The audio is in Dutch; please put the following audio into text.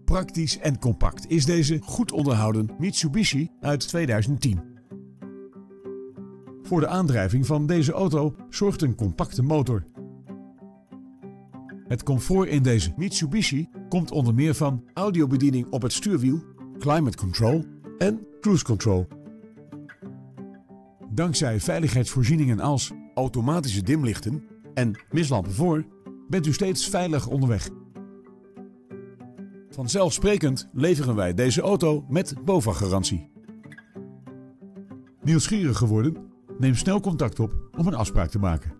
Praktisch en compact is deze goed onderhouden Mitsubishi uit 2010. Voor de aandrijving van deze auto zorgt een compacte motor. Het comfort in deze Mitsubishi komt onder meer van audiobediening op het stuurwiel, climate control en cruise control. Dankzij veiligheidsvoorzieningen als automatische dimlichten en mislampen voor bent u steeds veilig onderweg. Vanzelfsprekend leveren wij deze auto met BOVAG-garantie. Nieuwsgierig geworden? Neem snel contact op om een afspraak te maken.